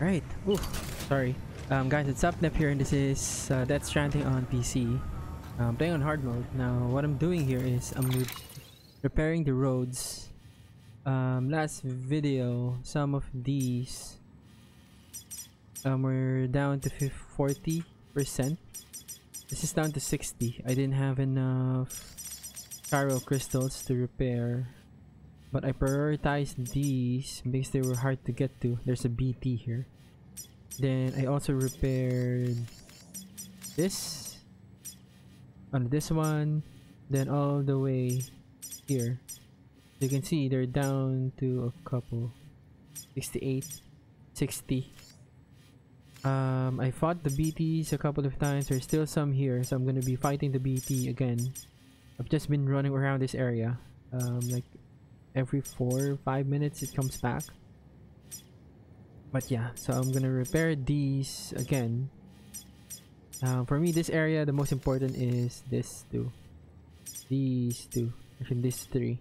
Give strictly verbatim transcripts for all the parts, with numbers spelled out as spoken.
Right. Ooh, sorry. Um, guys, it's Upnep here, and this is uh, Death Stranding on P C. I'm playing on hard mode. Now, what I'm doing here is I'm re repairing the roads. Um, last video, some of these um, were down to forty percent. This is down to sixty. I didn't have enough chiral crystals to repair, but I prioritized these because they were hard to get to. There's a B T here. Then I also repaired this on this one, then all the way here. You can see they're down to a couple. sixty-eight, sixty. Um, I fought the B Ts a couple of times. There's still some here, so I'm gonna be fighting the B T again. I've just been running around this area. Um, like every four or five minutes it comes back. But yeah, so I'm gonna repair these again. Uh, for me, this area, the most important is this two. These two. Actually, these three.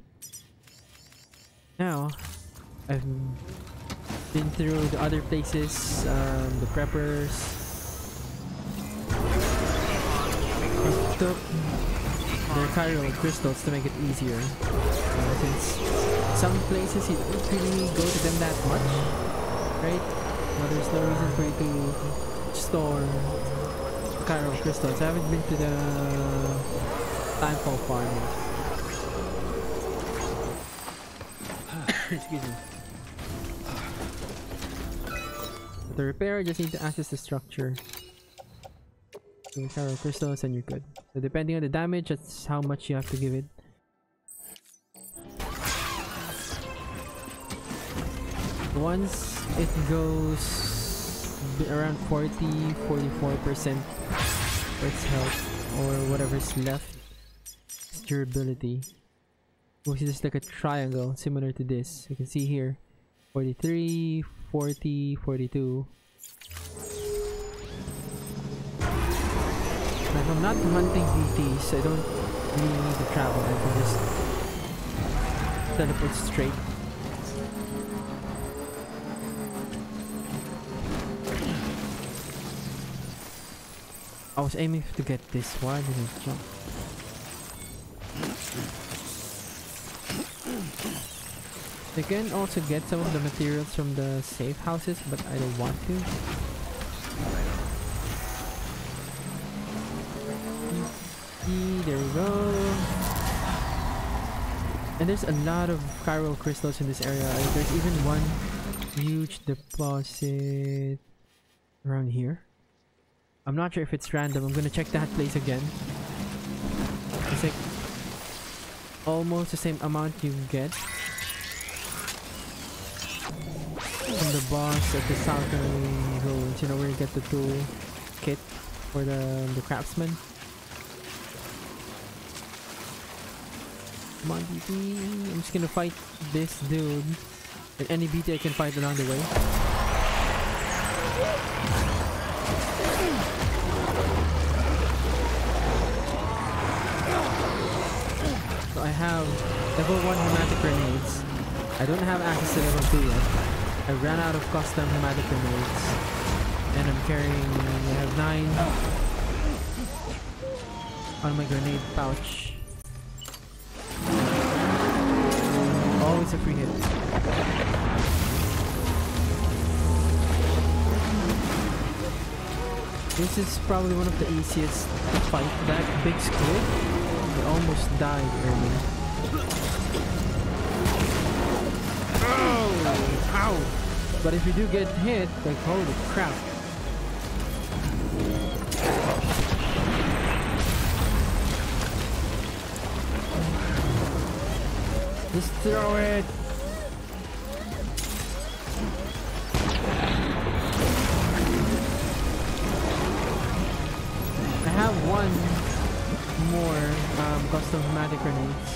Now, I've been through the other places, um, the preppers. I took their chiral crystals to make it easier. Uh, since some places you don't really go to them that much, right? Well, there's no reason for you to store chiral crystals. I haven't been to the Timefall farm yet. Excuse me. But the repair, just need to access the structure. So chiral crystals and you're good. So depending on the damage, that's how much you have to give it. Once it goes around forty, forty-four percent for its health or whatever's left, its durability, which is just like a triangle similar to this. You can see here forty-three, forty, forty-two. Now, if I'm not hunting B Ts, I don't really need to travel. I can just teleport straight. I was aiming to get this. Why did I jump? You can also get some of the materials from the safe houses, but I don't want to. There we go. And there's a lot of chiral crystals in this area. There's even one huge deposit around here. I'm not sure if it's random. I'm gonna check that place again. It's like almost the same amount you get from the boss at the southern ruins. You know where you get the tool kit for the the craftsman. Come on, B T. I'm just gonna fight this dude and any B T I can fight along the way. So I have level one hematic grenades. I don't have access to level two yet. I ran out of custom hematic grenades. And I'm carrying, I have nine on my grenade pouch. Always a free hit. This is probably one of the easiest to fight. That big squid, I almost died earlier. Oh! Ow! But if you do get hit, like holy crap. Just throw it! I have one more um, custom hematic grenades.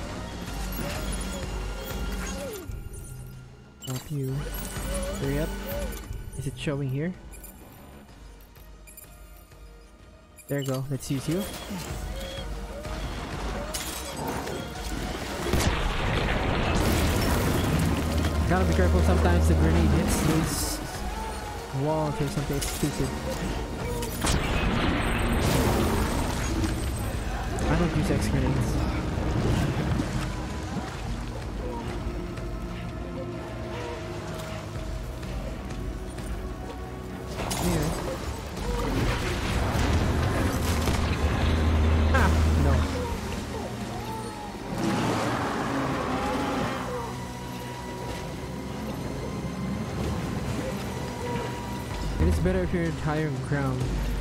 Not you. Hurry up. Is it showing here? There you go. Let's use you. Gotta be careful, sometimes the grenade hits loose walls or something stupid. I don't use X grenades. Here. Ah, no. It is better if you're at higher ground.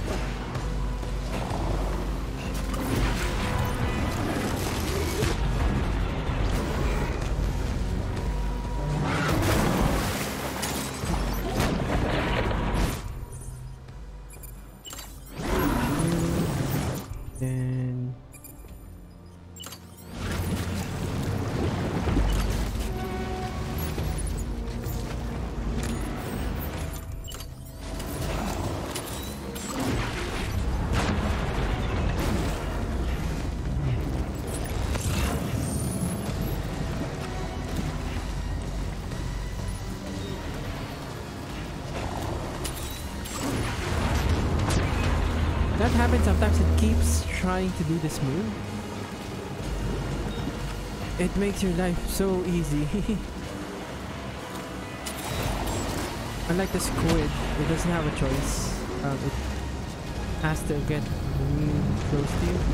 Then that happens sometimes. It keeps trying to do this move. It makes your life so easy. Unlike the squid, it doesn't have a choice. Um, it has to get really close to you.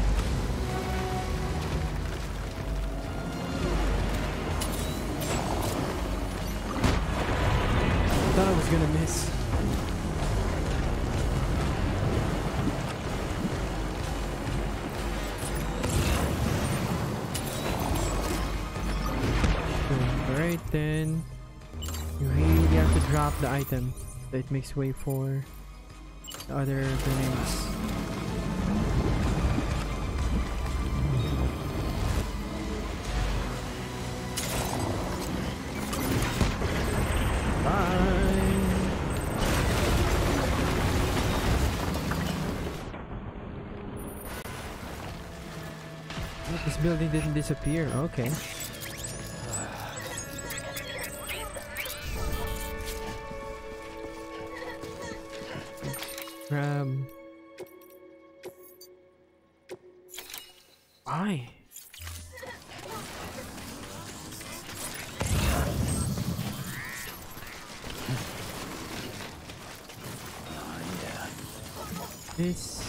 I thought I was gonna miss. Alright then, you really have to drop the item so it makes way for the other grenades. Bye! Oh, this building didn't disappear, okay. Grab. Why? This.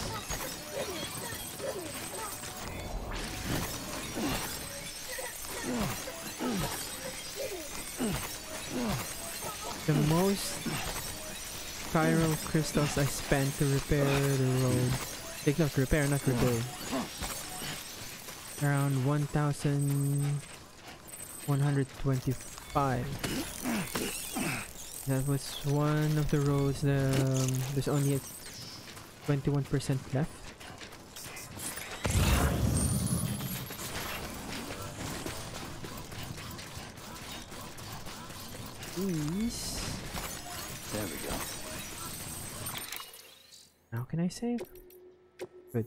The most spiral crystals I spent to repair the road. Take note, repair, not rebuild. Around one thousand one hundred twenty-five. That was one of the roads. The, um, there's only twenty-one percent left. Please. There we go. Now can I save? Good.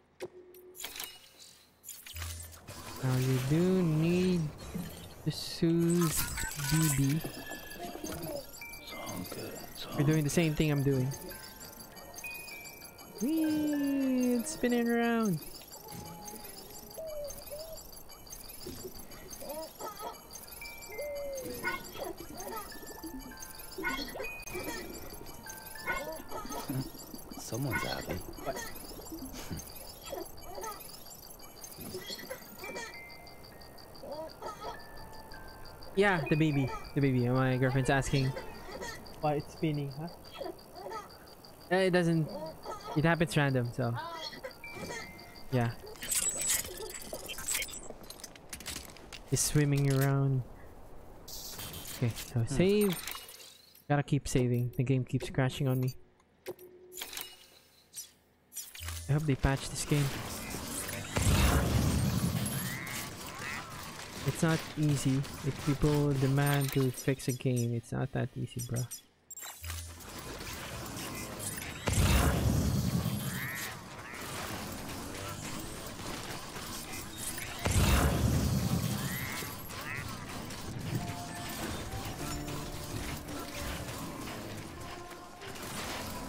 Now you do need to soothe B B. So good. So You're doing the same thing I'm doing. Whee! It's spinning around. someone's happy. Yeah, the baby. The baby. My girlfriend's asking why it's spinning, huh? Eh, It doesn't... It happens random, so... Yeah. It's swimming around. Okay, so save. Gotta keep saving. The game keeps crashing on me. I hope they patch this game. It's not easy. If people demand to fix a game, it's not that easy, bro.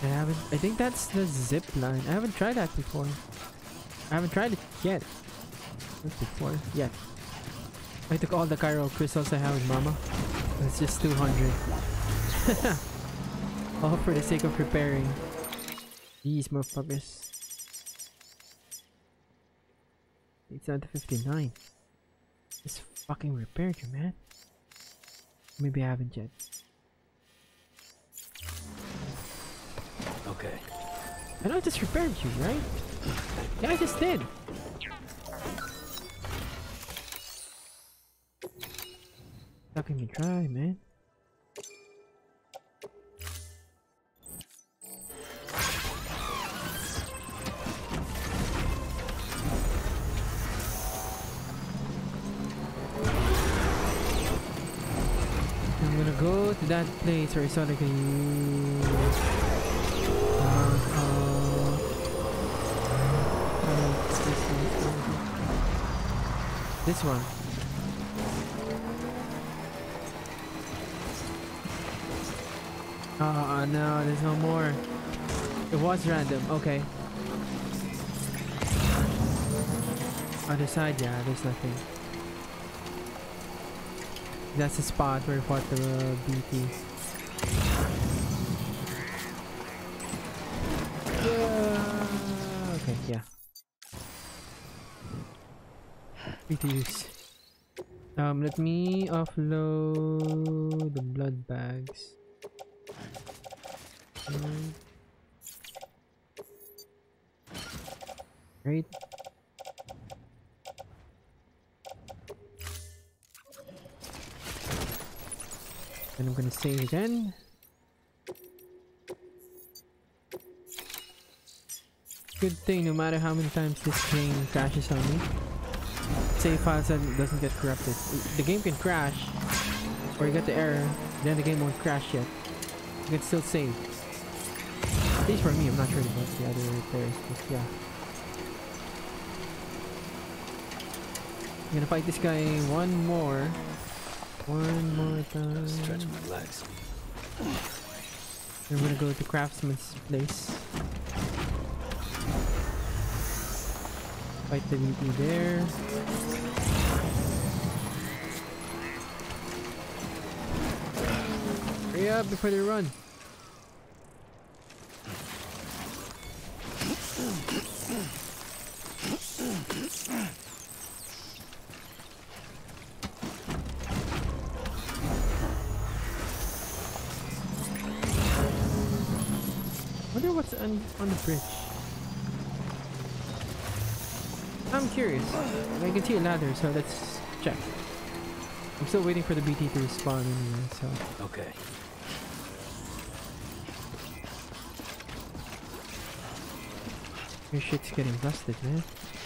I haven't. I think that's the zip line. I haven't tried that before. I haven't tried it yet. Not before yet. I took all the Cairo crystals I have with Mama. It's just two hundred. All for the sake of preparing. These motherfuckers. It's down to fifty-nine. Just fucking repaired you, man. Maybe I haven't yet. Okay. I know I just repaired you, right? Yeah, I just did. Fucking me try, man. I'm gonna go to that place where I saw like a uh, uh, uh, this one. This one. Oh no, there's no more. It was random, okay. Other side, yeah, there's nothing. That's the spot where we fought the uh, B T. Yeah. Okay, yeah. B Ts. Um, let me offload the blood bags. Um, right. And I'm gonna save again. Good thing, no matter how many times this game crashes on me, save files doesn't get corrupted. The game can crash, or you get the error, then the game won't crash yet. You can still save. At least for me, I'm not sure about the other players, but yeah. I'm gonna fight this guy one more. One more time. Stretch my legs. We're gonna go to Craftsman's place. Fight the V P there. Hurry up before they run. Wonder what's on, on the bridge. I'm curious. I can see a ladder, so let's check. I'm still waiting for the B T to respawn anyway, so. Okay. Your shit's getting rusted, man.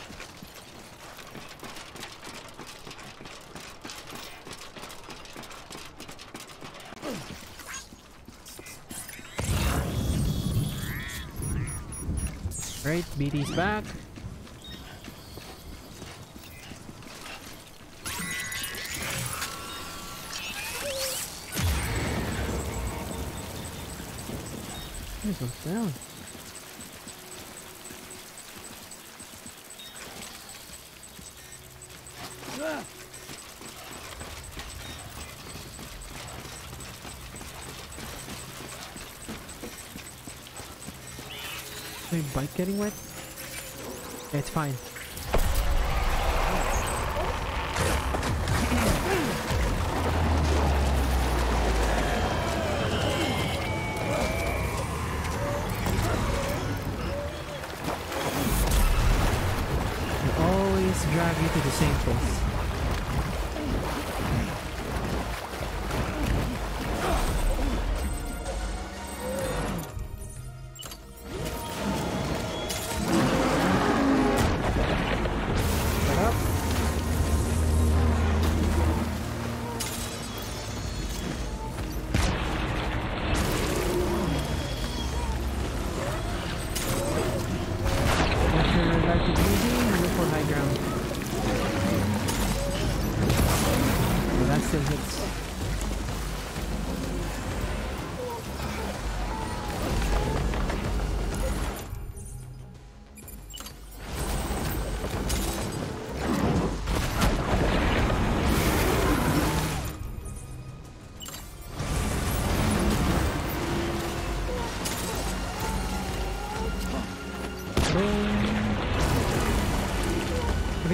Right, B T's back. There's one down. My bike getting wet? Yeah, it's fine. They always drag you to the same place.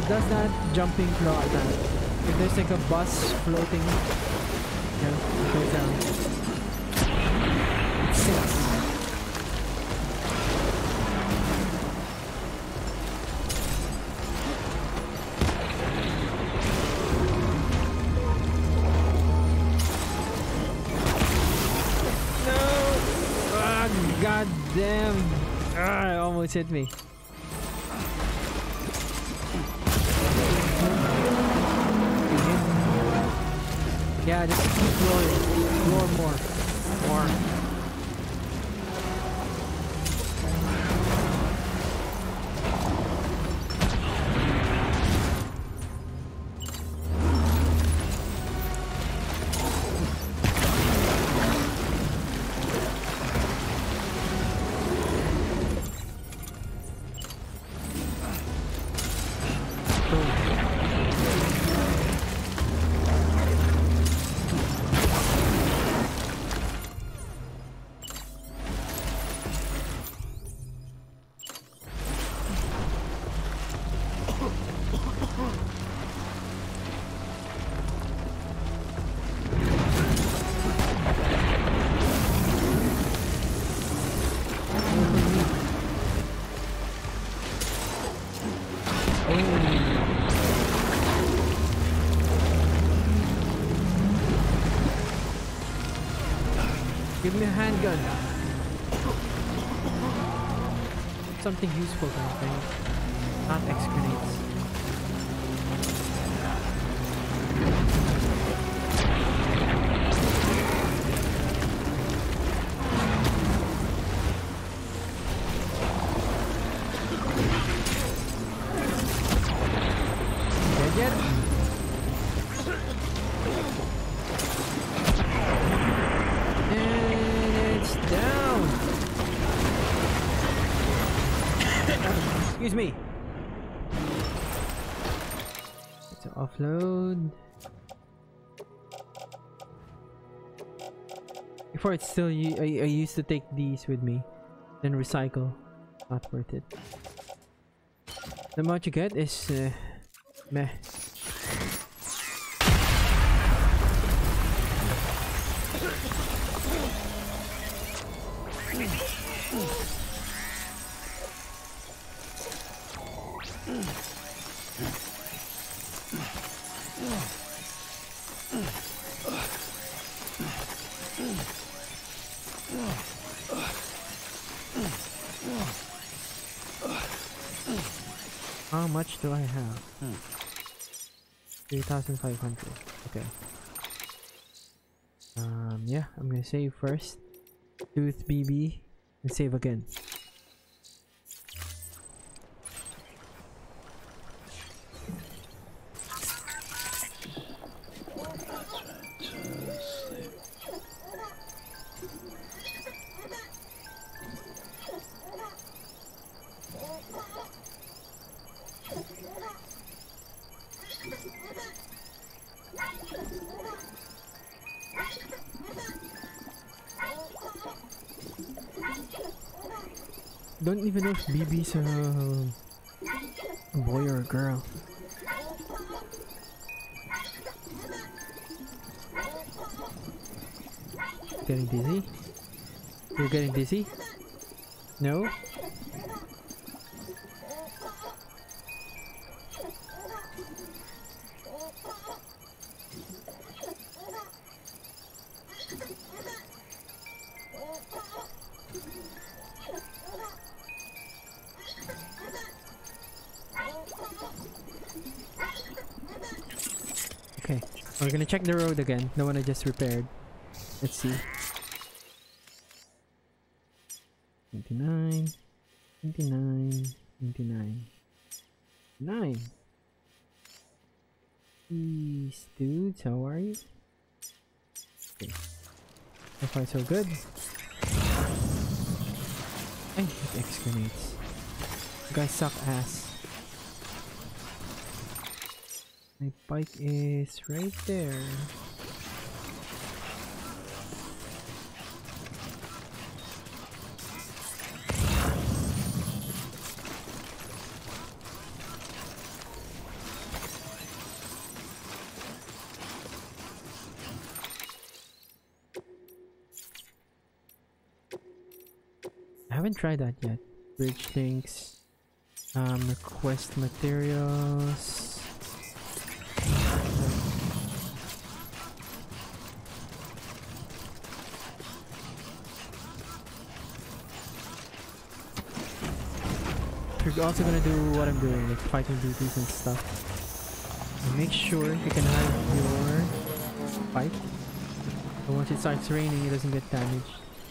it does that jumping claw attack. If there's like a bus floating, yeah, it goes down. It sinks. God damn! Ah, it almost hit me. Yeah, just keep roaring. Roar more. More. Give me a handgun. Something useful, kind of thing. Not X grenades. Get it? Excuse me. To offload. Before it's still, I, I used to take these with me, then recycle. Not worth it. The amount you get is uh, meh. How much do I have? Hmm. three thousand five hundred. Okay. Um, yeah, I'm gonna save first. Tooth B B and save again. Don't even know if B B's a boy or a girl. Getting dizzy? You're getting dizzy? No? Okay, we're gonna check the road again, the one I just repaired. Let's see. twenty-nine, twenty-nine, twenty-nine, nine. Peace, dudes, how are you? Okay. So far so good. I hate X grenades. You guys suck ass. My bike is right there. I haven't tried that yet. Bridge things. Um, request materials. We're also gonna do what I'm doing, like fighting duties and stuff. And make sure you can have your fight. But once it starts raining, it doesn't get damaged.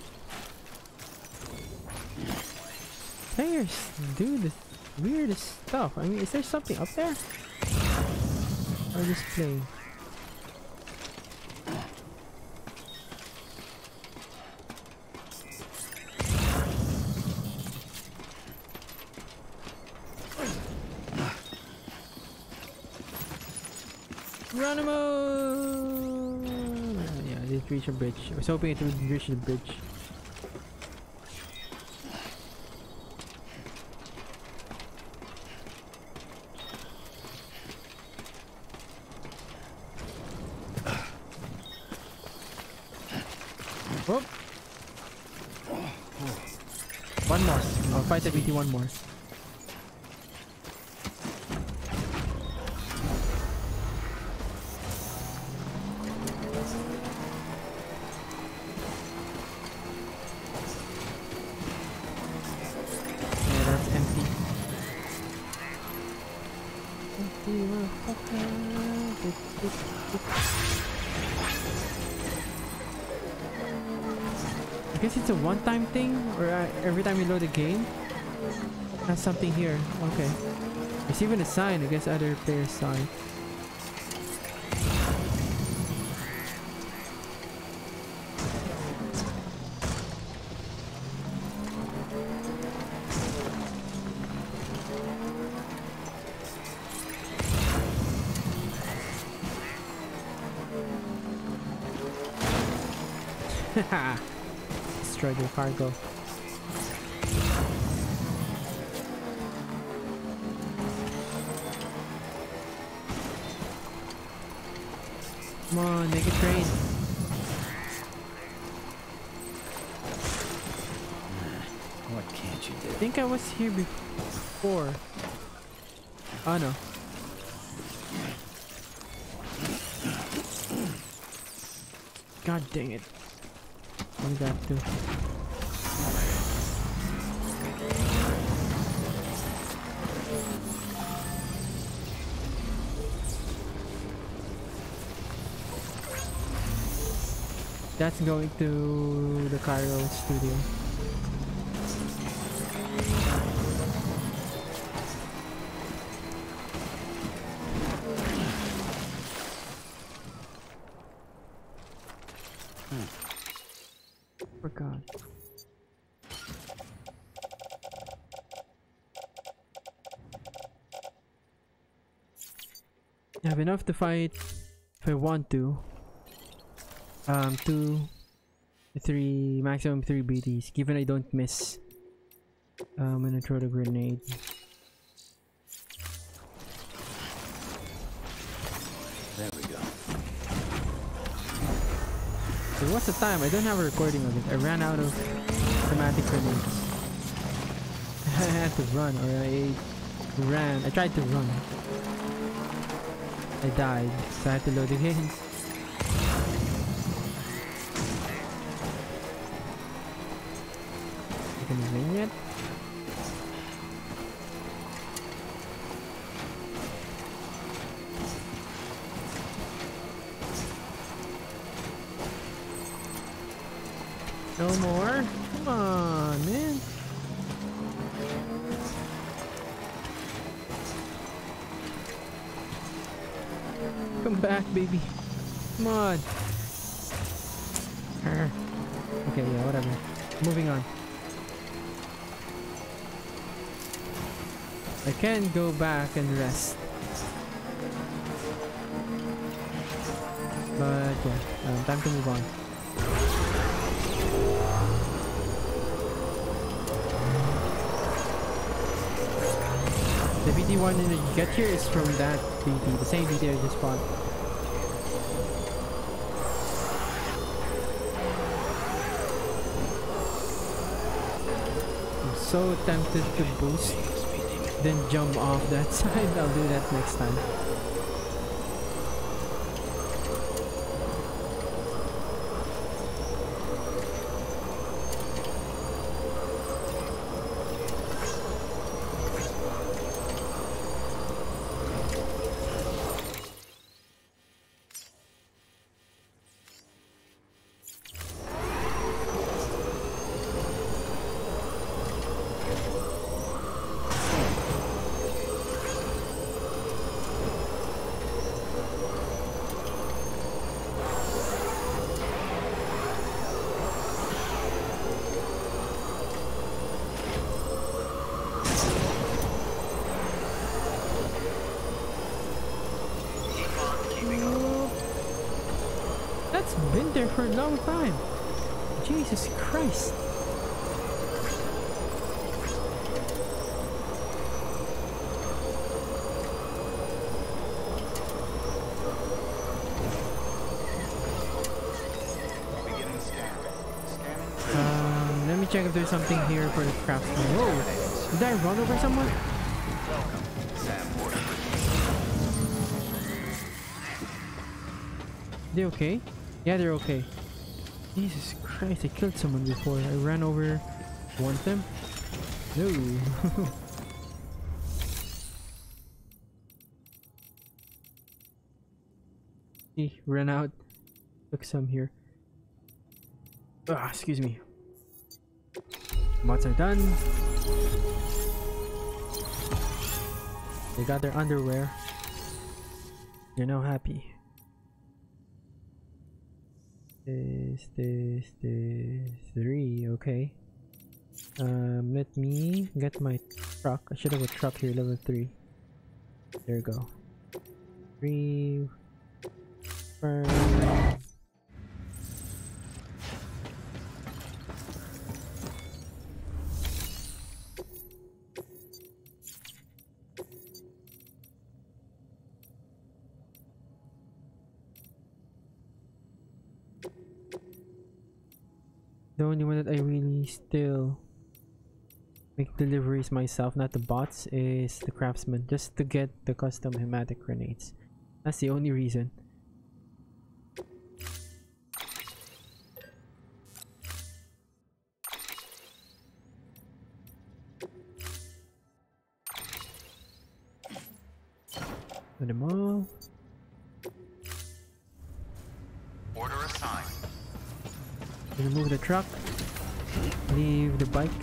Players do the weirdest stuff. I mean, is there something up there? Or just playing? Geronimo! Yeah, I didn't reach a bridge. I was hoping it would reach the bridge. Oh. One more. I'll fight the B T one more. Yeah, that's empty. Empty motherfucker. I guess it's a one-time thing, or uh, every time you load a game, has something here. Okay. There's even a sign. I guess other players saw it. Haha. Destroy the cargo. Come on, make it rain. What can't you do? I think I was here before. Oh no. God dang it. Only got two. That's going to the Cairo studio. Forgot. I have enough to fight if I want to. Um, two, three, maximum three B Ts. Given I don't miss, uh, I'm gonna throw the grenade. There we go. So what's the time? I don't have a recording of it. I ran out of thematic grenades. I had to run, or I ran. I tried to run. I died, so I had to load again. Can you win yet? No more? Come on, man. Come back, baby. Come on. Arr. Okay, yeah, whatever. Moving on. I can go back and rest. But yeah, um, time to move on. The B T one that you get here is from that B T, the same B T I just bought. so tempted to boost, then jump off that side. I'll do that next time. That's been there for a long time. Jesus Christ. Um, let me check if there's something here for the craftsman. Whoa! Did I run over someone? They okay? Yeah, they're okay. Jesus Christ, I killed someone before. I ran over one of them. No. He ran out. Took some here. Ah, excuse me. Mods are done. They got their underwear. They're now happy. This, this, this, three, okay. Um, let me get my truck. I should have a truck here, level three. There we go. Three. Burn. The only one that I really still make deliveries myself, not the bots, is the craftsman, just to get the custom hematic grenades. That's the only reason. Put them all. Order assigned. Remove the truck. Leave the bike.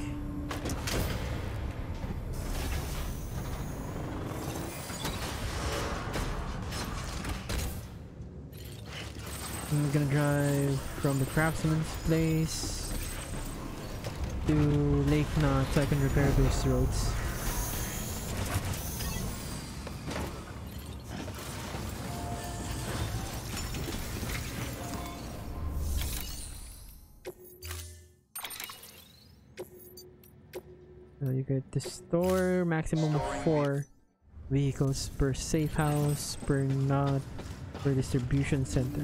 I'm gonna drive from the craftsman's place to Lake Knot so I can repair those roads. So you get the store, maximum of four vehicles per safe house, per knot, per distribution center.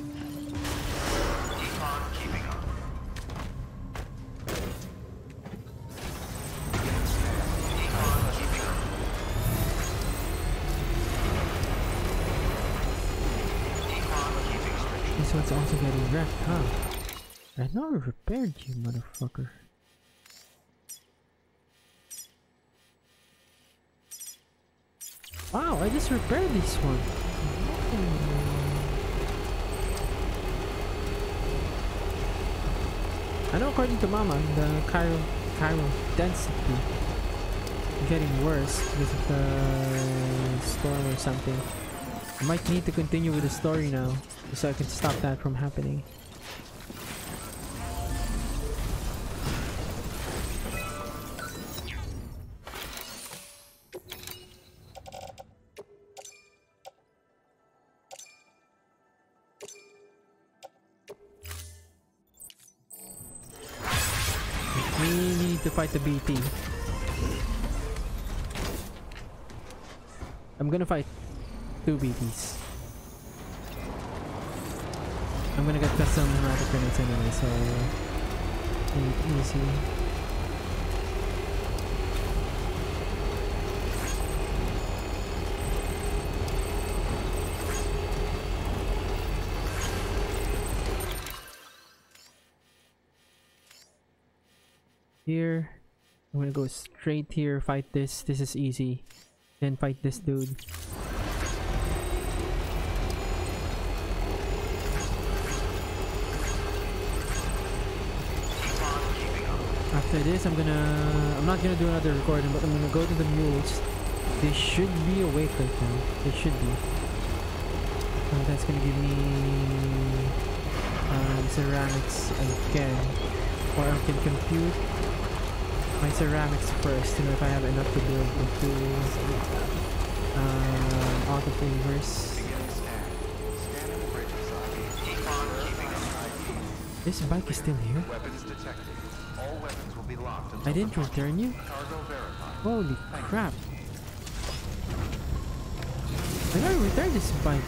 This one's also getting wrecked, huh? I know I repaired you, motherfucker. Wow, I just repaired this one. I know according to Mama, the Cairo, Cairo density is getting worse because of the storm or something. I might need to continue with the story now so I can stop that from happening. We need to fight the B T. I'm gonna fight two B Ts. I'm gonna get custom hematic grenades anyway, so make it easy. here. I'm gonna go straight here, fight this. This is easy. Then fight this dude. After this, I'm gonna... I'm not gonna do another recording, but I'm gonna go to the mules. They should be awake right now. They should be. So that's gonna give me... Um, ceramics again. Or I can compute my ceramics first to know if I have enough to build the tools. Um, auto flavors. This bike is still here? Weapons detected. All weapons will be locked until I didn't return you? cargo verified. Holy crap. I gotta return this bike.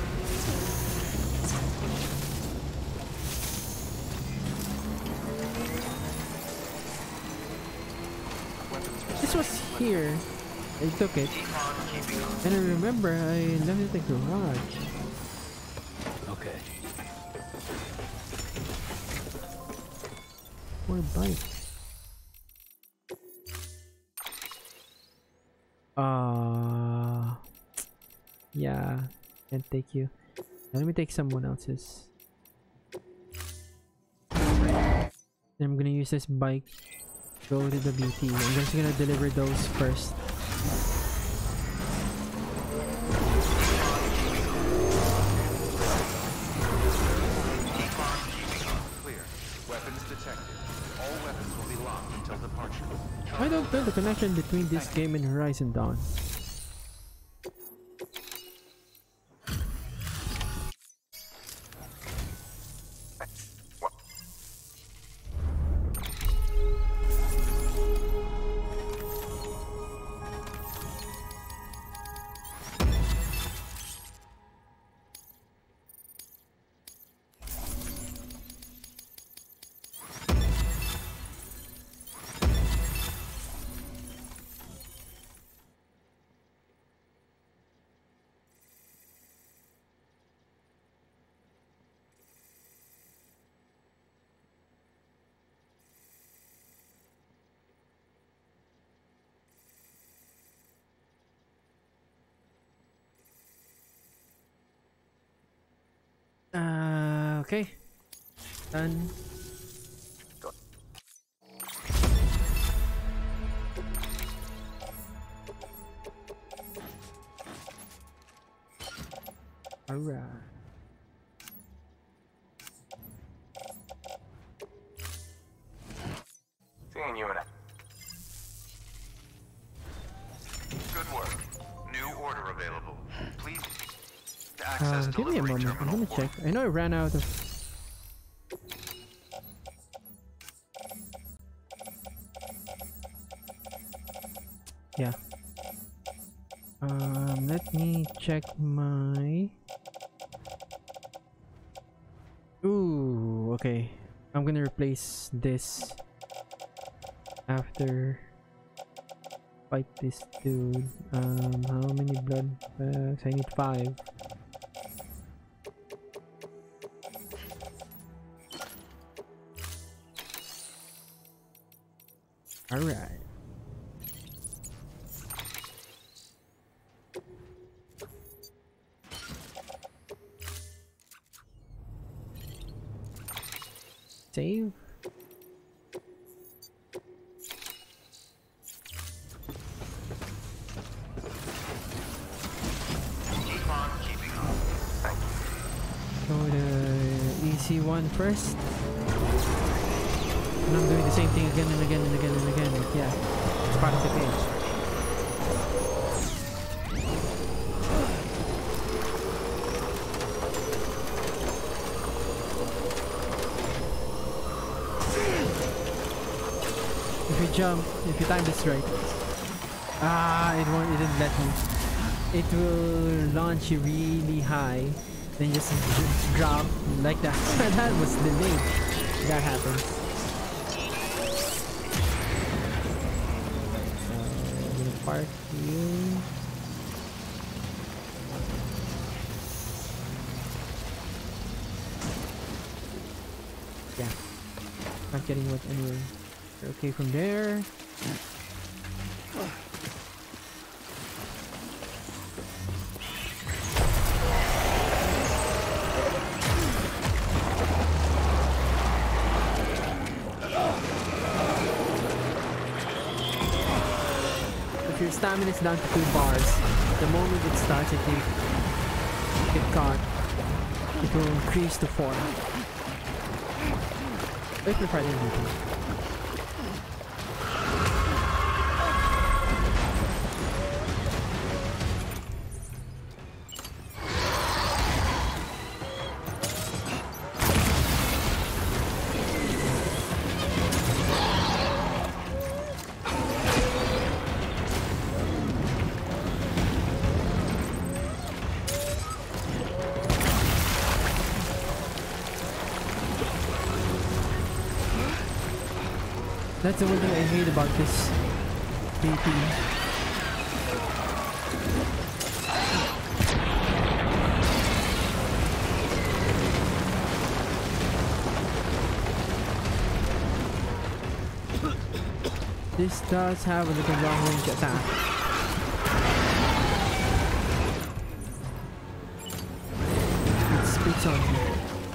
This was here. I took it. And I remember I left it at the garage. Okay. Poor bike. Uh yeah, can't take you. Now let me take someone else's. Then I'm gonna use this bike. Go to the B T. I'm just gonna deliver those first. Clear. Weapons detected. All weapons will be locked until departure. I don't know the connection between this game and Horizon Dawn. Uh, okay. Done. Alright. Seeing you in a... Good work. New order available. Please access Um, give me a delivery moment. I'm terminal gonna check. I know I ran out of. Yeah. Um, let me check my. Ooh, okay. I'm gonna replace this after fight this dude. Um, how many blood bags? I need five. All right. Save. Keep on keeping up. Thank you. Go the easy one first. And I'm doing the same thing again and again and again and again. But yeah, it's part of the game. If you jump, if you time this right. Ah, it won't, it didn't let me. It will launch you really high, then just j- drop like that. That was delayed. That happens. Uh, I'm gonna park here. Yeah. Not getting what anyway. Okay, from there. If your stamina is down to two bars, the moment it starts, if you get caught, it will increase to four. Wait for fighting people. That's the one thing I hate about this B T. This does have a little long range attack. It spits on you.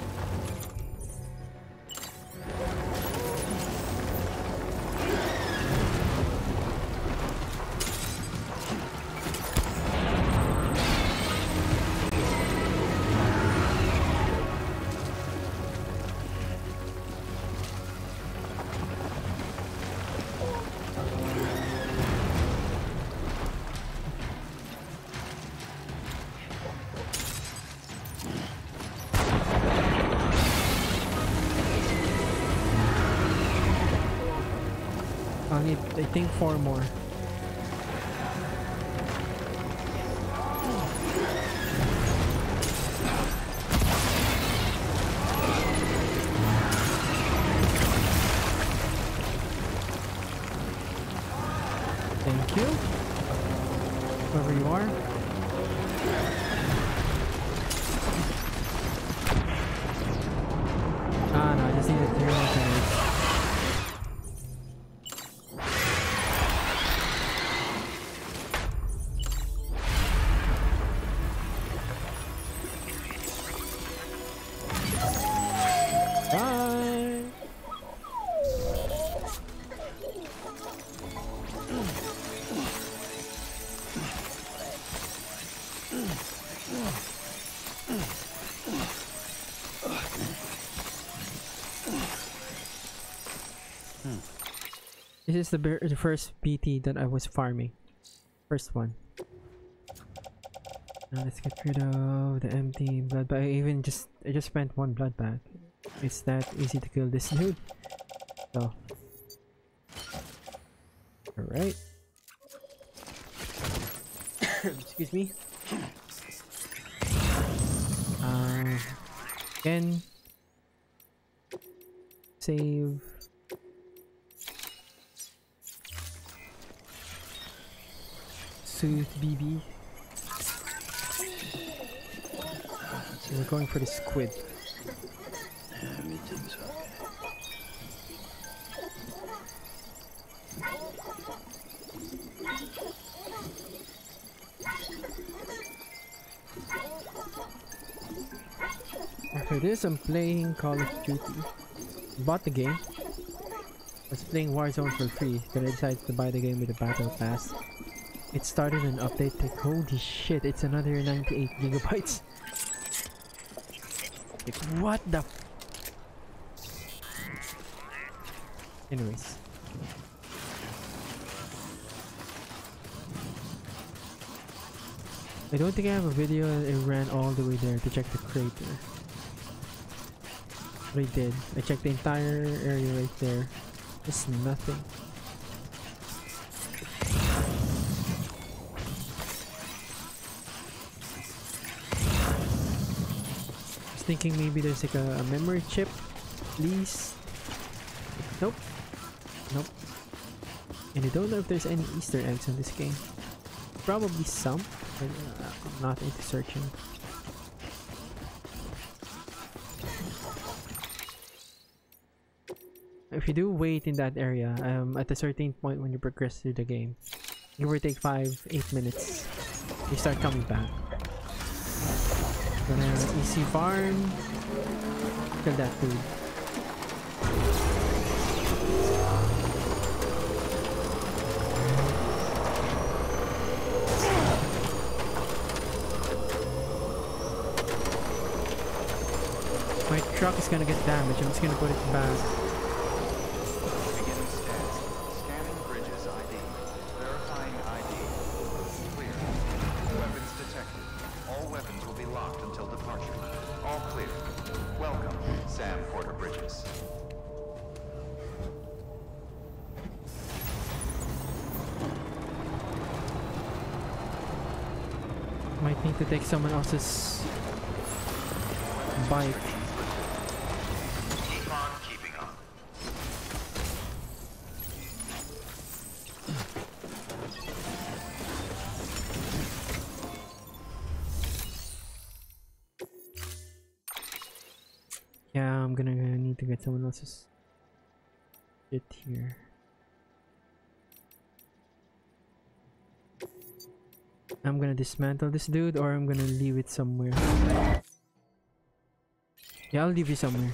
I need, I think, four more. Thank you. Wherever you are. Ah, no, I just need to three more grenades. This is the, the first B T that I was farming. First one. Now let's get rid of the empty blood bag. I even just I just spent one blood bag. It's that easy to kill this dude. So alright. Excuse me. Um again. Save. Soothe B B. So we're going for the squid. Yeah, meeting's okay. After this, I'm playing Call of Duty. Bought the game. I was playing Warzone for free, then I decided to buy the game with a battle pass. It started an update like, holy shit, it's another ninety-eight gigabytes. Like, what the f- Anyways. I don't think I have a video that I ran all the way there to check the crater. But I did. I checked the entire area right there. There's nothing. Thinking maybe there's like a, a memory chip, please. Nope, nope. And I don't know if there's any Easter eggs in this game. Probably some, but uh, I'm not into searching. if you do wait in that area, um, at a certain point when you progress through the game, give or take five, eight minutes, you start coming back. Gonna easy farm, kill that dude. My truck is gonna get damaged. I'm just gonna put it back. Beginning scans. Scanning bridges I D. Verifying I D. Clear. Weapons detected. All weapons will be locked until departure. All clear. Welcome, Sam Porter Bridges. Might need to take someone else's bike. Keep on keeping on. Yeah, I'm gonna need to get someone else's shit here. I'm gonna dismantle this dude, or I'm gonna leave it somewhere. Yeah, I'll leave you somewhere.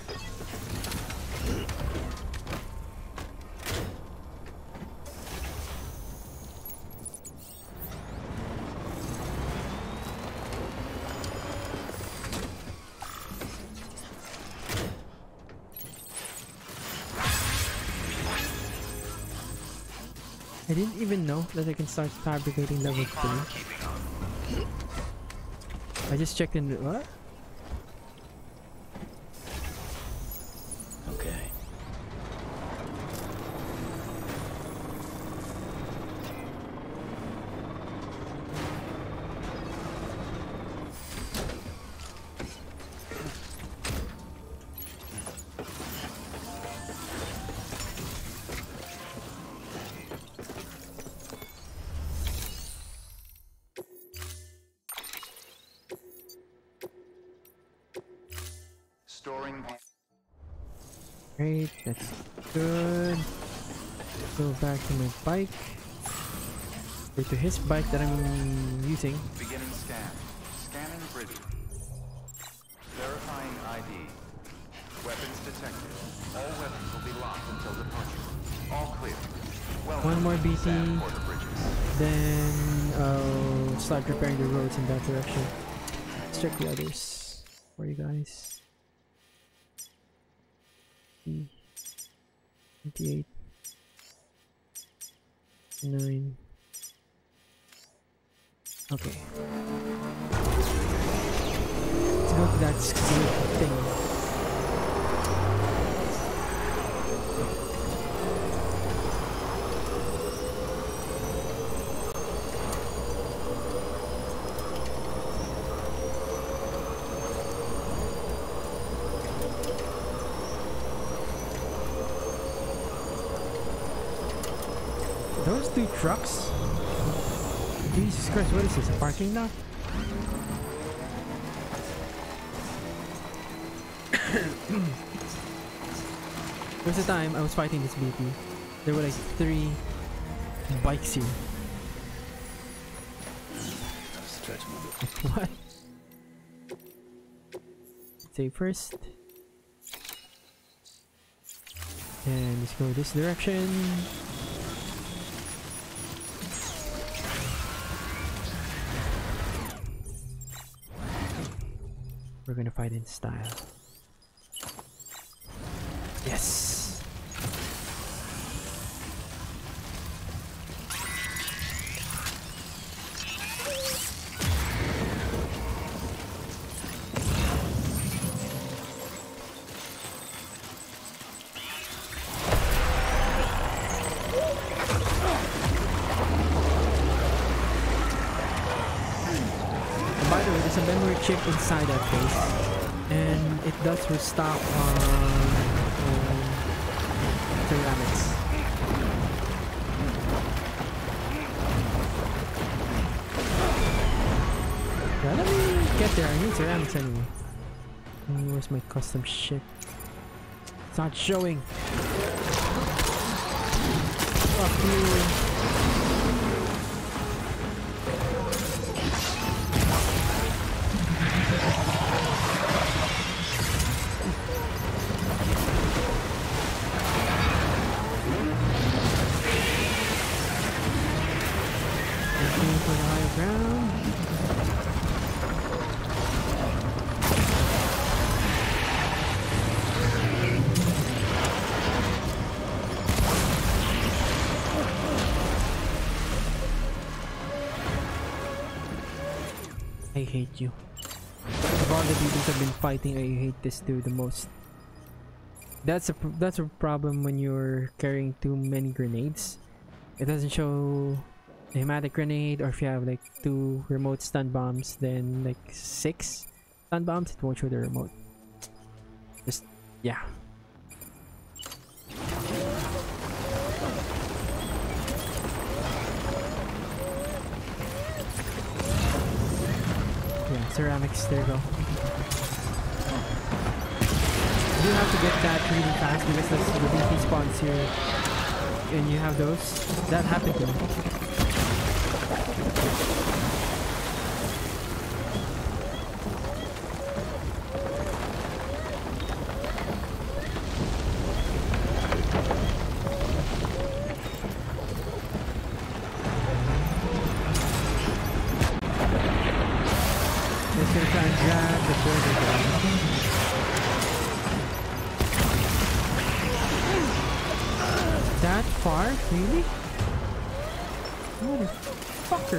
I didn't even know that I can start fabricating level three. I just checked in. What? Okay. Storing. Great, that's good. Go back to my bike. Or to his bike that I'm using. Beginning scan. Scanning bridges. Verifying I D. Weapons detected. All weapons will be locked until departure. All clear. Welcome, One more B T, Sam Porter Bridges. then I'll start repairing the roads in that direction. Let's check the others for you guys. twenty-eight, nine. Okay. Let's go to that skate thing. Those two trucks? Jesus Christ, what is this? A parking lot? There was a time I was fighting this B P. There were like three bikes here. Let's try to move it. What? Save first. And let's go this direction. We're gonna fight in style. Yes! By the way, there's a memory chip inside that place, and it does restock on um, ceramics. Yeah, let me get there. I need ceramics anyway. Mm, Where's my custom shit? It's not showing. Fuck you. Looking for the high ground. I hate you. Of all the beatings I've been fighting, I hate this dude the most. That's a pr- that's a problem when you're carrying too many grenades. It doesn't show a hematic grenade, or if you have like two remote stun bombs, then like six stun bombs, it won't show the remote. Just yeah. Yeah, ceramics, there you go. You have to get that really fast because that's the B T spawns here. And you have those. That happened to me. Just gonna try and drag the border down. That far? Really? Motherfucker.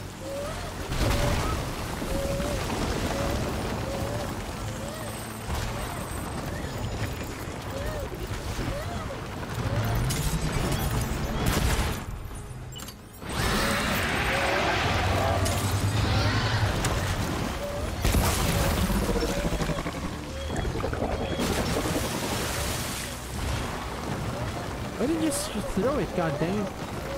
Why didn't you just throw it, god dang it?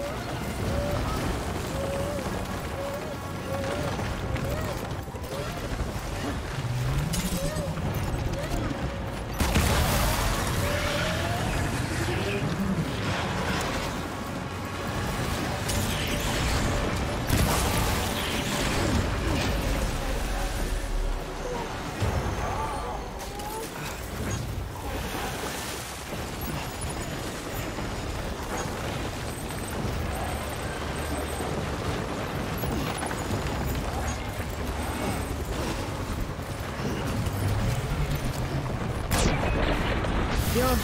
Yo.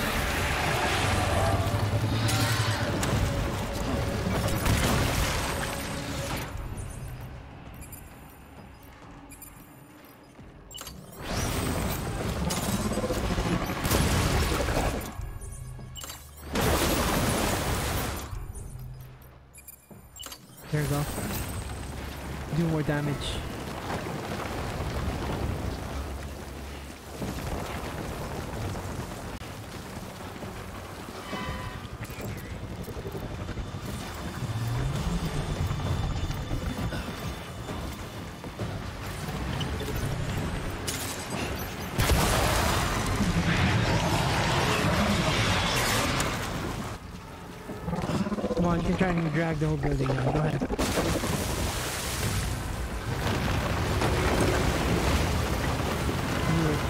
There you go. Do more damage. Come on, you can try and drag the whole building now. Go ahead. Do it.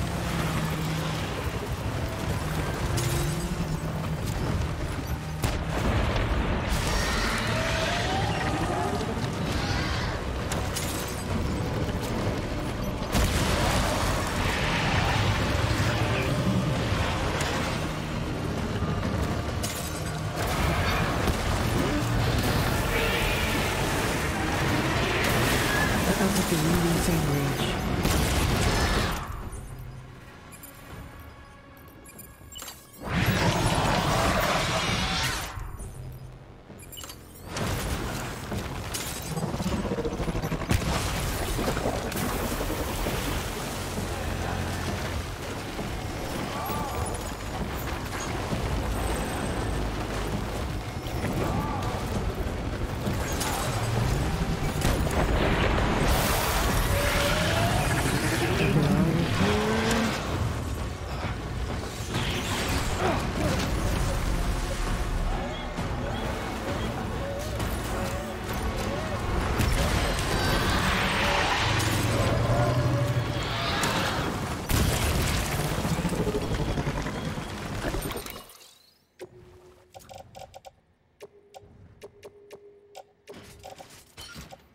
That was like a really insane range.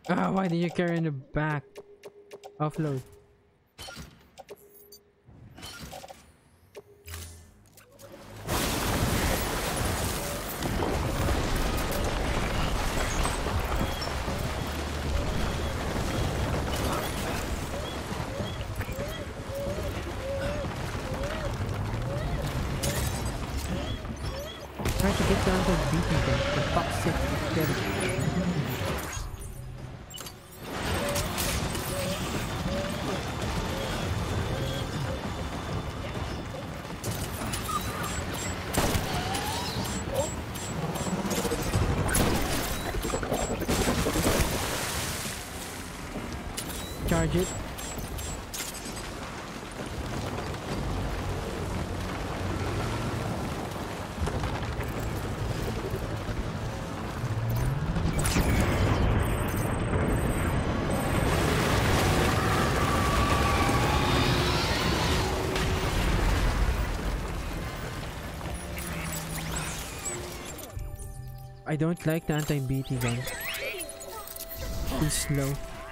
Ah, why did you carry in the back? Offload. Try to get down to the beating gun. For fuck's sake, get it. Charge it. I don't like the anti-B T gun. Too slow.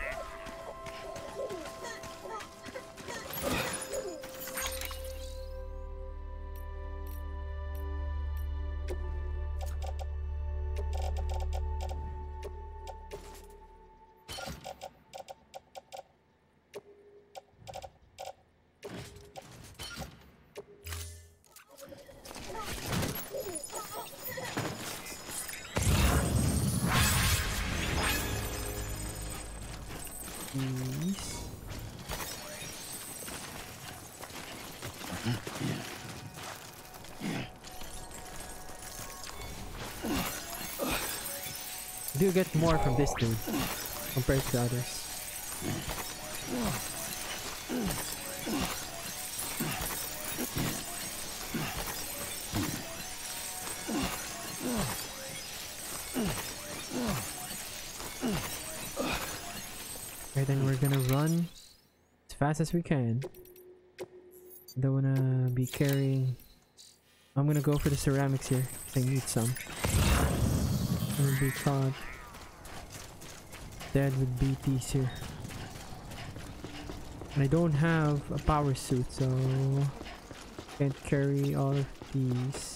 Please. Do get more from this dude compared to the others. Okay, then we're gonna run as fast as we can. Don't wanna be carrying. I'm gonna go for the ceramics here because I need some. I'll be caught dead with B Ts here. And I don't have a power suit, so can't carry all of these.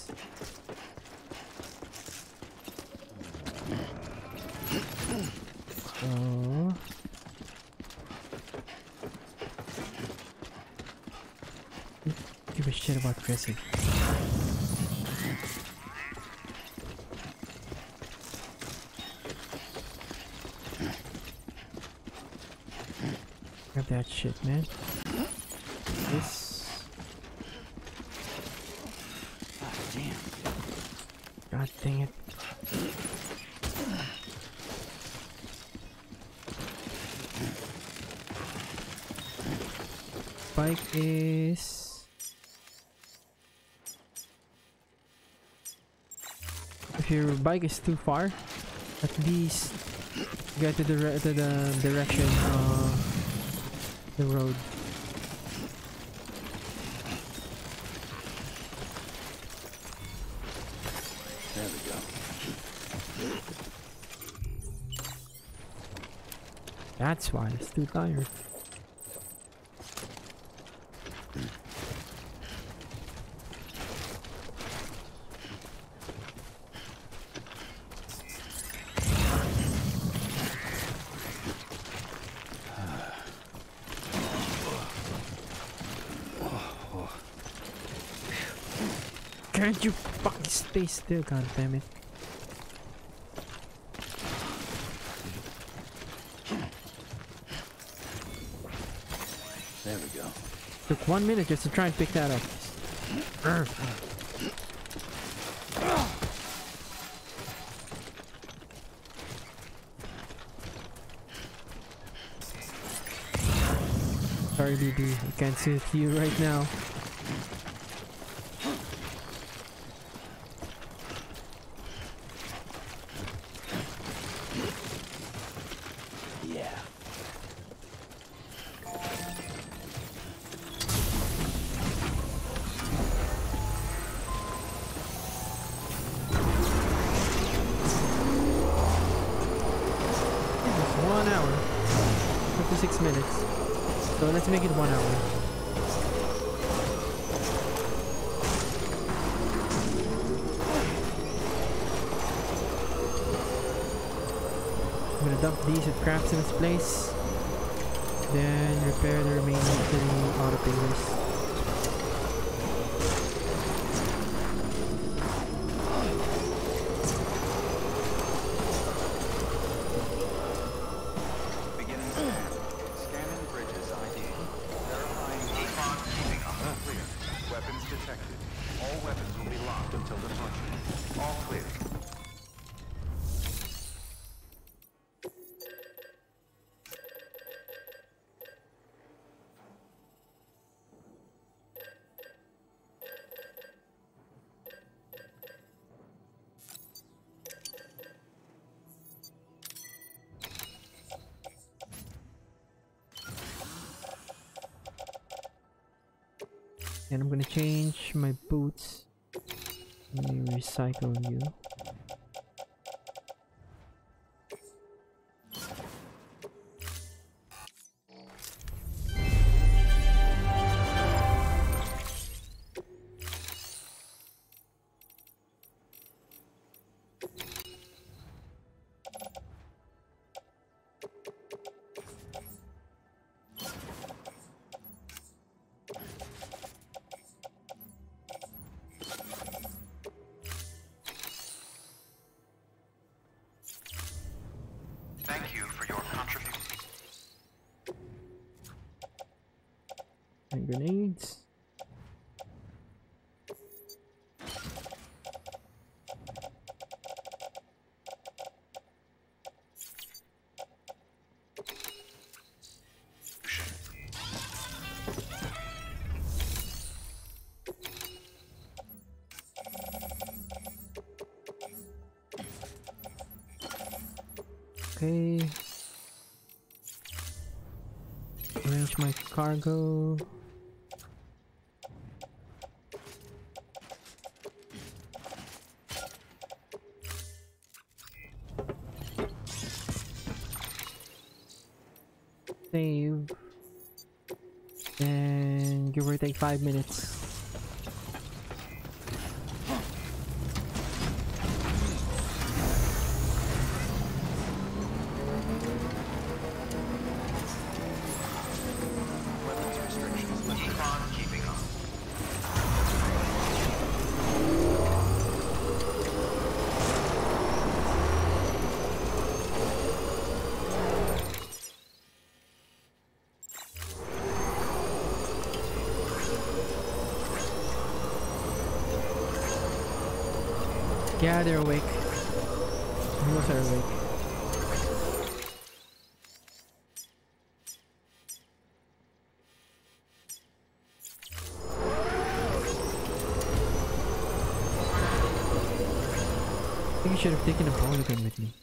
So give a shit about Chrissy. Grab that shit, man. This. God damn. God dang it. Bike is. If your bike is too far, at least get to the to the direction of the road. There we go. That's why it's too tired. Can't you fucking stay still, god damn it. There we go. Took one minute just to try and pick that up. Urgh. Sorry, B B, I can't see you right now. Yeah. One thirty-six minutes. So let's make it one hour. I'm gonna dump these at Craftsman's place. Then repair the remaining three auto pavers. Beginning scan. Scanning bridges I D. Verifying Econ keeping up. Clear. Weapons detected. All weapons will be locked until departure. All clear. And I'm gonna change my boots. Let me recycle you. Thank you for your contribution. And grenades. Okay. Arrange my cargo. Save. And give or take five minutes. Weapons restrictions lifted. Econ keeping up. Yeah, they're awake. Most are awake. I think I should have taken a bowler gun with me.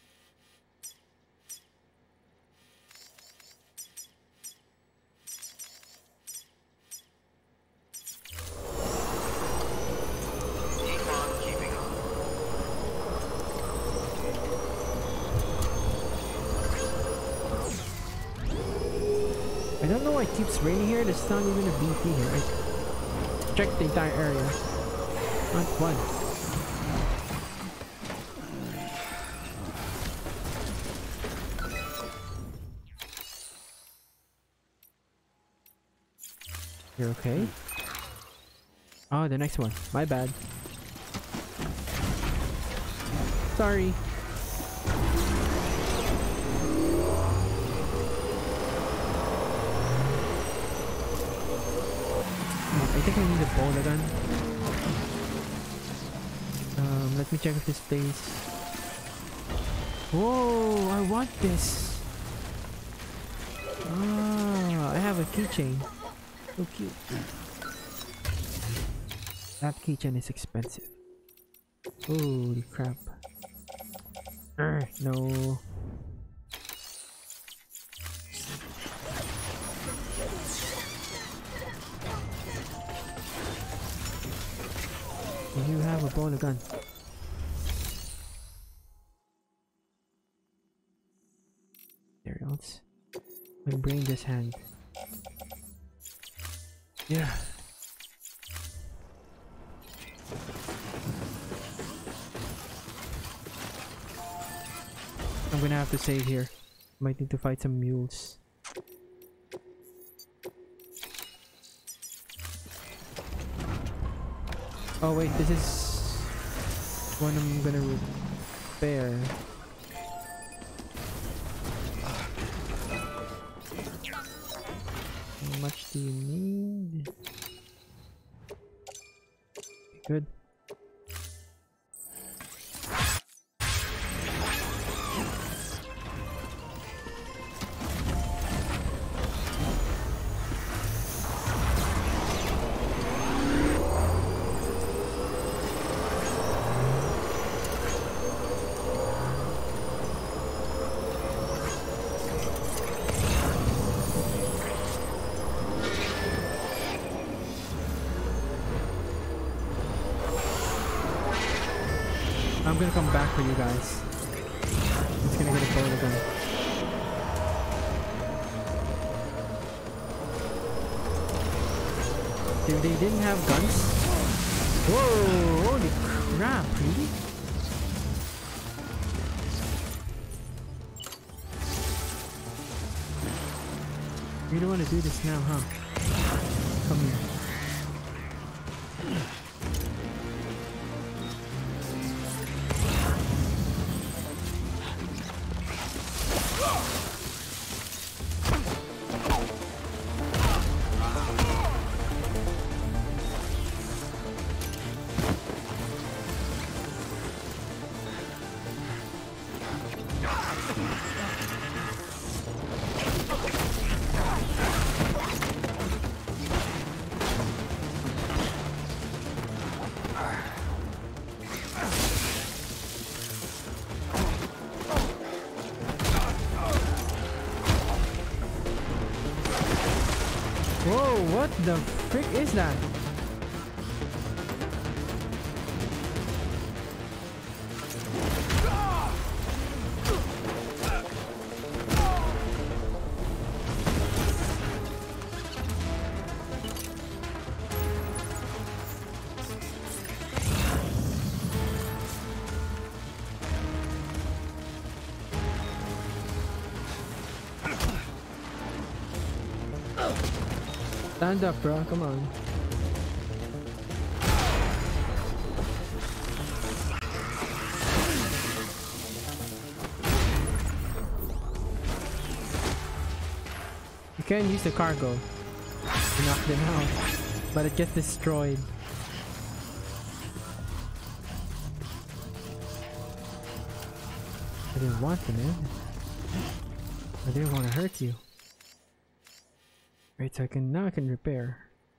Econ keeping up. I don't know why it keeps raining here. There's not even a B P here. I checked the entire area. Not one. You're okay? Oh, the next one. My bad. Sorry. I think I need a bowler gun. Um, let me check if this plays. Whoa, I want this. Ah, I have a keychain. So cute. That keychain is expensive. Holy crap. Urgh, no. You have a bowler gun. There else. My brain just hanged. Yeah. I'm gonna have to save here. Might need to fight some mules. Oh wait, this is one I'm gonna repair. How much do you need? Good. I'm gonna come back for you guys. I'm just gonna get a boat again. Dude, they didn't have guns? Whoa! Holy crap, really? You don't want to do this now, huh? Come here. Whoa, what the frick is that? Stand up, bro. Come on. You can use the cargo to knock them out, but it gets destroyed. I didn't want to, man. I didn't want to hurt you. Right, so I can now I can repair.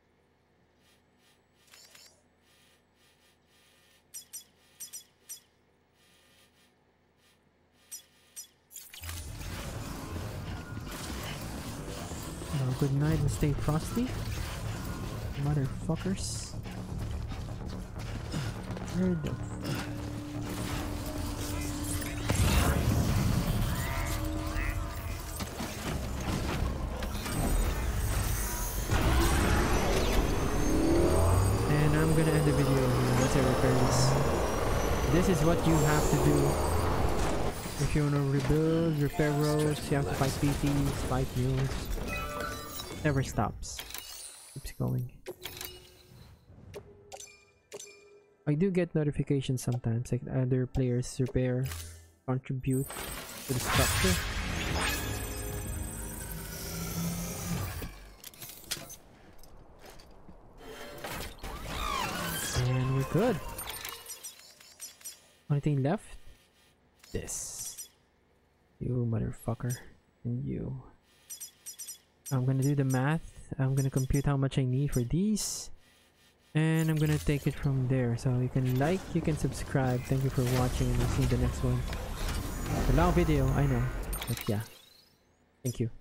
Well, good night and stay frosty, motherfuckers. Where the f I'm gonna end the video here once I repair this. This is what you have to do. If you wanna rebuild, repair roads, you have to fight P Ts, fight mules. Never stops. Keeps going. I do get notifications sometimes, like other players repair, contribute to the structure. And we're good. Only thing left? This. You motherfucker. And you. I'm gonna do the math. I'm gonna compute how much I need for these. And I'm gonna take it from there. So you can like, you can subscribe. Thank you for watching, and we'll see you in the next one. It's a long video, I know. But yeah. Thank you.